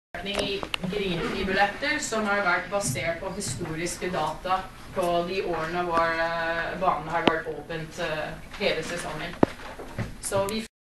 i Greenfri-billetter som har vært basert på historiske data på de årene hvor banen har vært åpent hele sesongen. Så vi